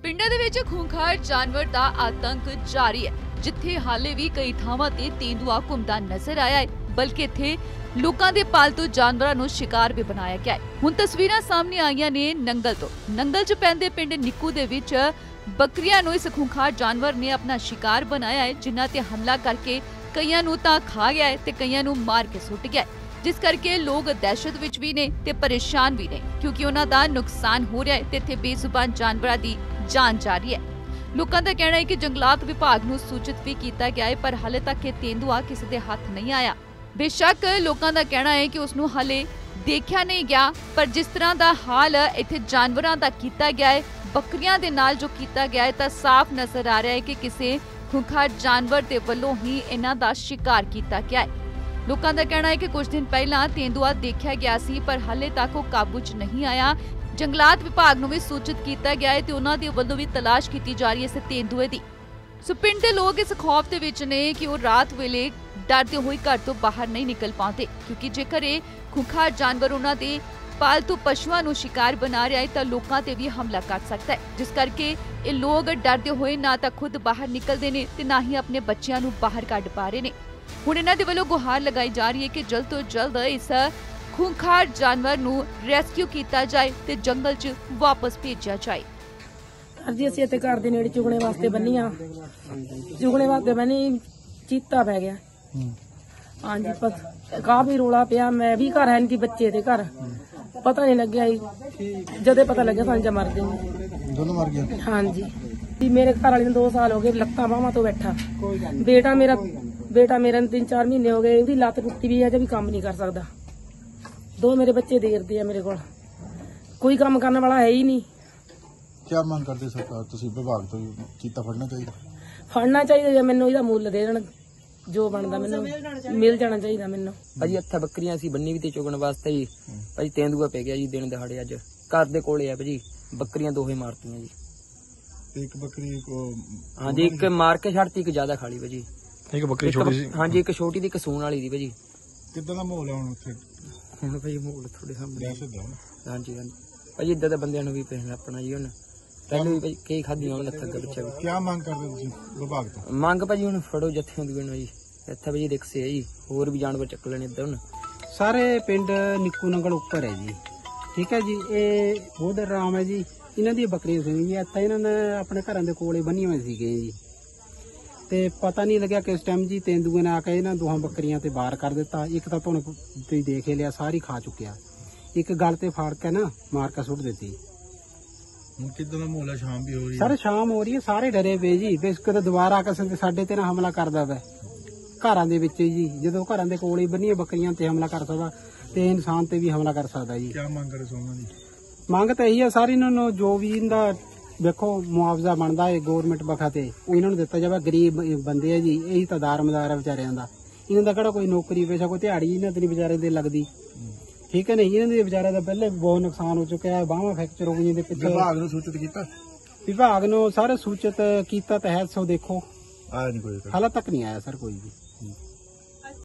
ਪਿੰਡਾਂ ਦੇ ਵਿੱਚ ਖੂੰਖਾਰ ਜਾਨਵਰ ਦਾ ਆਤੰਕ ਜਾਰੀ ਹੈ, ਜਿੱਥੇ ਹਾਲੇ ਵੀ ਕਈ ਥਾਵਾਂ ਤੇ ਤੇਂਦੂਆ ਘੁੰਮਦਾ ਨਜ਼ਰ ਆਇਆ ਹੈ, ਬਲਕਿ ਇੱਥੇ ਲੋਕਾਂ ਦੇ ਪਾਲਤੂ ਜਾਨਵਰਾਂ ਨੂੰ ਸ਼ਿਕਾਰ ਵੀ ਬਣਾਇਆ ਗਿਆ ਹੈ। ਹੁਣ ਤਸਵੀਰਾਂ ਸਾਹਮਣੇ ਆਈਆਂ ਨੇ ਨੰਗਲ ਤੋਂ। ਨੰਗਲ 'ਚ ਪੈਂਦੇ ਪਿੰਡ ਨਿੱਕੂ ਦੇ ਵਿੱਚ ਬੱਕਰੀਆਂ ਨੂੰ ਇਸ ਖੂੰਖਾਰ ਜਾਨਵਰ ਨੇ ਆਪਣਾ ਸ਼ਿਕਾਰ ਬਣਾਇਆ ਹੈ, ਜਿਨ੍ਹਾਂ ਤੇ ਹਮਲਾ ਕਰਕੇ ਕਈਆਂ ਨੂੰ ਤਾਂ ਖਾ ਗਿਆ ਹੈ ਤੇ ਕਈਆਂ ਨੂੰ ਮਾਰ ਕੇ ਸੁੱਟ ਗਿਆ ਹੈ, ਜਿਸ ਕਰਕੇ ਲੋਕ ਦਹਿਸ਼ਤ ਵਿੱਚ ਵੀ ਨੇ ਤੇ ਪਰੇਸ਼ਾਨ ਵੀ ਨੇ, ਕਿਉਂਕਿ ਉਹਨਾਂ ਦਾ ਨੁਕਸਾਨ ਹੋ ਰਿਹਾ ਹੈ ਤੇ ਇੱਥੇ ਬੇਜ਼ੁਬਾਨ ਜਾਨਵਰਾਂ ਦੀ ਜਾਨ ਜਾ ਰਹੀ ਹੈ। ਲੋਕਾਂ ਦਾ ਕਹਿਣਾ ਹੈ ਕਿ ਜੰਗਲਾਤ ਵਿਭਾਗ ਨੂੰ ਸੂਚਿਤ ਵੀ ਕੀਤਾ ਗਿਆ ਹੈ, ਪਰ ਹਾਲੇ ਤੱਕ ਇਹ ਤੇਂਦੂਆ ਕਿਸੇ ਦੇ ਹੱਥ ਨਹੀਂ ਆਇਆ। ਬੇਸ਼ੱਕ ਲੋਕਾਂ ਦਾ ਕਹਿਣਾ ਹੈ ਕਿ ਉਸ ਨੂੰ ਹਾਲੇ ਦੇਖਿਆ ਨਹੀਂ ਗਿਆ, ਪਰ ਜਿਸ ਤਰ੍ਹਾਂ ਦਾ ਹਾਲ ਇੱਥੇ ਜਾਨਵਰਾਂ ਦਾ ਕੀਤਾ ਗਿਆ ਹੈ, ਬੱਕਰੀਆਂ ਦੇ ਨਾਲ ਜੋ ਕੀਤਾ ਗਿਆ ਹੈ, ਤਾਂ ਸਾਫ਼ ਨਜ਼ਰ ਆ ਰਿਹਾ ਹੈ ਕਿ ਕਿਸੇ ਖੂੰਖਾਰ ਜਾਨਵਰ ਦੇ ਵੱਲੋਂ ਹੀ ਇਹਨਾਂ ਦਾ ਸ਼ਿਕਾਰ ਕੀਤਾ ਗਿਆ ਹੈ। ਲੋਕਾਂ ਦਾ ਕਹਿਣਾ ਹੈ ਕਿ ਕੁਝ ਦਿਨ ਪਹਿਲਾਂ ਤੇਂਦੂਆ ਦੇਖਿਆ ਗਿਆ ਸੀ, ਪਰ ਹਾਲੇ ਤੱਕ ਉਹ ਕਾਬੂ 'ਚ ਨਹੀਂ ਆਇਆ। ਜੰਗਲਾਤ ਵਿਭਾਗ ਨੂੰ ਵੀ ਸੂਚਿਤ ਕੀਤਾ ਗਿਆ ਹੈ ਤੇ ਉਹਨਾਂ ਦੇ ਵੱਲੋਂ ਵੀ ਤਲਾਸ਼ ਕੀਤੀ ਜਾ ਰਹੀ ਹੈ ਇਸ ਤੇਂਦੂਏ ਦੀ। ਸੋ ਪਿੰਡ ਦੇ ਲੋਕ ਇਸ ਖੌਫ ਦੇ ਵਿੱਚ ਨੇ ਕਿ ਉਹ ਰਾਤ ਵੇਲੇ ਡਰਦੇ ਹੋਏ ਘਰ ਤੋਂ ਬਾਹਰ ਨਹੀਂ ਨਿਕਲ ਪਾਉਂਦੇ, ਕਿਉਂਕਿ ਜੇਕਰ ਇਹ ਖੂੰਖਾਰ ਜਾਨਵਰ ਉਹਨਾਂ ਦੇ ਪਾਲਤੂ ਪਸ਼ੂਆਂ ਨੂੰ ਸ਼ਿਕਾਰ ਬਣਾ ਰਿਹਾ ਹੈ ਤਾਂ ਲੋਕਾਂ ਤੇ ਵੀ ਹਮਲਾ ਕਰ ਸਕਦਾ ਹੈ, ਜਿਸ ਕਰਕੇ ਇਹ ਲੋਕ ਡਰਦੇ ਹੋਏ ਨਾ ਤਾਂ ਖੁਦ ਬਾਹਰ ਨਿਕਲਦੇ ਨੇ ਤੇ ਨਾ ਹੀ ਆਪਣੇ ਬੱਚਿਆਂ ਨੂੰ ਬਾਹਰ ਕੱਢ ਪਾ ਰਹੇ ਨੇ। ਹੁਣ ਇਹਨਾਂ ਦੇ ਵੱਲੋਂ ਗੁਹਾਰ ਲਗਾਈ ਜਾ ਰਹੀ ਹੈ ਕਿ ਜਲਦ ਤੋਂ ਜਲਦ ਇਸ ਖੂੰਖਾਰ ਜਾਨਵਰ ਨੂੰ ਰੈਸਕਿਊ ਕੀਤਾ ਜਾਏ ਤੇ ਜੰਗਲ 'ਚ ਵਾਪਸ ਭੇਜਿਆ ਜਾਏ। ਜੀ ਅਸੀਂ ਇੱਥੇ ਘਰ ਦੇ ਨੇੜੇ ਚੁਗਣੇ ਵਾਸਤੇ ਬੰਨੀ ਆ, ਚੁਗਣੇ ਵਾਸਤੇ ਬੰਨੀ ਚੀਤਾ ਪੈ ਗਿਆ। ਹਾਂਜੀ, ਕਾਫੀ ਰੋਲਾ ਪਿਆ। ਮੈਂ ਵੀ ਘਰ ਹੈ ਨਹੀਂ, ਬੱਚੇ ਦੇ ਘਰ ਪਤਾ ਨਹੀਂ ਲੱਗਿਆ ਜੀ। ਜਦੇ ਪਤਾ ਲੱਗਿਆ ਸਾਨੂੰ ਮਰ ਗਏ, ਦੋਨੋਂ ਮਰ ਗਏ। ਹਾਂਜੀ, ਮੇਰੇ ਘਰ ਵਾਲੇ ਨੂੰ 2 ਸਾਲ ਹੋ ਗਏ ਲੱਤਾਂ ਬਾਹਾਂ ਤੋਂ ਬੈਠਾ। ਬੇਟਾ ਮੇਰਾ 3-4 ਮਹੀਨੇ ਹੋ ਗਏ, ਇਹਦੀ ਲੱਤ ਟੁੱਟੀ ਵੀ ਹੈ, ਅਜੇ ਵੀ ਕੰਮ ਨਹੀਂ ਕਰ ਸਕਦਾ। 2 ਮੇਰੇ ਬੱਚੇ ਦੇਰਦੇ ਆ ਮੇਰੇ ਕੋਲ, ਕੋਈ ਕੰਮ ਕਰਨ ਵਾਲਾ ਹੈ ਹੀ ਨਹੀਂ। क्या मांग करते सरकार ਤੁਸੀਂ ਵਿਭਾਗ ਤੋਂ ਚੀਤਾ ਫੜਨਾ ਚਾਹੀਦਾ? ਫੜਨਾ ਚਾਹੀਦਾ ਜਾਂ ਮੈਨੂੰ ਇਹਦਾ ਮੁੱਲ ਦੇ ਦੇਣ, ਜੋ ਬਣਦਾ ਮੈਨੂੰ ਮਿਲ ਜਾਣਾ ਚਾਹੀਦਾ ਮੈਨੂੰ। ਭਾਜੀ ਇੱਥੇ ਬੱਕਰੀਆਂ ਸੀ ਬੰਨੀ ਵੀ ਤੇ ਚੁਗਣ ਵਾਸਤੇ ਜੀ। ਭਾਜੀ ਤੇਂਦੂਆ ਪੈ ਗਿਆ ਜੀ ਦਿਨ ਦਿਹਾੜੇ। ਅੱਜ ਘਰ ਦੇ ਕੋਲੇ ਆ ਭਾਜੀ, ਬੱਕਰੀਆਂ 2 ਹੀ ਮਾਰਤੀਆਂ ਜੀ। ਇੱਕ ਬੱਕਰੀ ਕੋ ਹਾਂਜੀ, ਇੱਕ ਮਾਰ ਕੇ ਛੱਡਤੀ, ਇੱਕ ਜ਼ਿਆਦਾ ਖਾ ਲਈ ਭਾਜੀ। ਇੱਕ ਬੱਕਰੀ ਛੋਟੀ ਸੀ? ਹਾਂਜੀ, ਇੱਕ ਛੋਟੀ ਦੀ, ਇੱਕ ਸੂਣ ਵਾਲੀ ਦੀ ਭਾਜੀ। ਕਿੱਦਾਂ ਦਾ ਮਾਹੌਲ ਹੈ ਹੁਣ ਉੱਥੇ? ਹੁਣ ਭਾਜੀ ਮਾਹੌਲ ਥੋੜੇ ਸਾਹਮਣੇ। ਹਾਂਜੀ ਹਾਂਜੀ ਭਾਜੀ, ਇੱਦਾਂ ਦੇ ਬੰਦਿਆਂ ਨੂੰ ਵੀ ਪਹਿਲਾਂ ਆਪਣਾ ਜੀ। ਹੁਣ ਪਹਿਲੇ ਵੀ ਭਾਜੀ ਕਈ ਖਾਧੀਆਂ ਉਹਨਾਂ ਤੱਕ ਬੱਚਾ ਵੀ। ਕੀ ਮੰਗ ਕਰਦੇ ਤੁਸੀਂ ਵਿਭਾਗ ਤੋਂ? ਮੰਗ ਭਾਜੀ ਹੁਣ ਫੜੋ ਜੱਥੇ ਹੁੰਦੀ ਨੂੰ ਜੀ। ਇੱਥੇ ਭਾਜੀ ਰਿਕਸੇ ਹੈ ਜੀ, ਹੋਰ ਵੀ ਜਾਨਵਰ ਚੱਕ ਲੈਣੇ ਇੱਦਾਂ। ਹੁਣ ਸਾਰੇ ਪਿੰਡ ਨਿੱਕੂ ਨੰਗਲ ਉੱਪਰ ਹੈ ਜੀ, ਠੀਕ ਹੈ ਜੀ। ਇਹ ਬਹੁਤ ਆਰਾਮ ਹੈ ਜੀ। ਇਹਨਾਂ ਦੀ ਬੱਕਰੀਆਂ ਸੀ ਜੀ, ਇੱਥੇ ਇਹਨਾਂ ਨੇ ਆਪਣੇ ਘਰਾਂ ਦੇ ਕੋਲੇ ਬੰਨੀਆਂ ਹੋਈਆਂ ਸੀਗੇ ਜੀ, ਤੇ ਪਤਾ ਨਹੀਂ ਲੱਗਿਆ ਕਿਸ ਟਾਈਮ ਜੀ ਤੇਂਦੂਏ ਨੇ ਆ ਕੇ ਇਹਨਾਂ 2 ਬੱਕਰੀਆਂ ਤੇ ਵਾਰ ਕਰ ਦਿੱਤਾ। ਇੱਕ ਤਾਂ ਤੁਹਾਨੂੰ ਤੁਸੀਂ ਦੇਖ ਲਿਆ, ਸਾਰੀ ਖਾ ਚੁੱਕਿਆ। ਇੱਕ ਗਲ ਤੇ ਫਾੜ ਕੇ ਨਾ ਮਾਰ ਕੇ ਸੁੱਟ ਦਿੱਤੀ। ਹੁਣ ਕਿੱਦਾਂ ਦਾ ਮਾਹੌਲ ਹੈ? ਸ਼ਾਮ ਵੀ ਹੋ ਰਹੀ ਹੈ ਸਰ, ਸ਼ਾਮ ਹੋ ਰਹੀ ਹੈ, ਸਾਰੇ ਡਰੇ ਪਏ ਜੀ। ਬੇਸ ਕਿਤੇ ਦੁਬਾਰਾ ਆ ਕੇ ਸਾਡੇ ਤੇ ਨਾ ਹਮਲਾ ਕਰਦਾ ਵਾ ਘਰਾਂ ਦੇ ਵਿੱਚ ਜੀ। ਜਦੋਂ ਘਰਾਂ ਦੇ ਕੋਲ ਹੀ ਬੰਨੀਆਂ ਬੱਕਰੀਆਂ ਤੇ ਹਮਲਾ ਕਰ ਸਕਦਾ ਤੇ ਇਨਸਾਨ ਤੇ ਵੀ ਹਮਲਾ ਕਰ ਸਕਦਾ ਜੀ। ਕੀ ਮੰਗ ਕਰੇ ਸੋਨਾ ਦੀ? ਮੰਗ ਤਾਂ ਇਹੀ ਹੈ ਸਾਰੀ ਇਹਨਾਂ ਨੂੰ, ਜੋ ਵੀ ਇਹਦਾ ਵੇਖੋ ਮੁਆਵਜ਼ਾ ਬਣਦਾ ਹੈ ਗੌਰਮੈਂਟ ਬਖਾ ਤੇ ਉਹ ਇਹਨਾਂ ਨੂੰ ਦਿੱਤਾ ਜਾਵੇ। ਗਰੀਬ ਬੰਦੇ ਆ ਜੀ, ਇਹੀ ਤਾਂ ਦਾਰਮਦਾਰ ਹੈ ਵਿਚਾਰਿਆਂ ਦਾ। ਇਹਨਾਂ ਦਾ ਕਿਹੜਾ ਕੋਈ ਨੌਕਰੀ ਪੇਸ਼ਾ, ਕੋਈ ਦਿਹਾੜੀ ਇਹਨਾਂ ਤੇ ਨਹੀਂ ਵਿਚਾਰੇ ਦੇ ਲੱਗਦੀ, ਠੀਕ ਹੈ ਨਹੀਂ। ਇਹਨਾਂ ਦੇ ਵਿਚਾਰਿਆਂ ਦਾ ਪਹਿਲੇ ਬਹੁਤ ਨੁਕਸਾਨ ਹੋ ਚੁੱਕਿਆ ਹੈ। ਬਾਹਾਂ ਫ੍ਰੈਕਚਰ ਹੋ ਗਈਆਂ ਦੇ ਪਿੱਛੇ। ਵਿਭਾਗ ਨੂੰ ਸੂਚਿਤ ਕੀਤਾ? ਵਿਭਾਗ ਨੂੰ ਸਾਰੇ ਸੂਚਿਤ ਕੀਤਾ ਤਾਂ ਹੈ। ਸੋ ਦੇਖੋ ਆਇਆ ਨਹੀਂ ਕੋਈ, ਹਾਲੇ ਤੱਕ ਨਹੀਂ ਆਇਆ ਸਰ ਕੋਈ ਵੀ।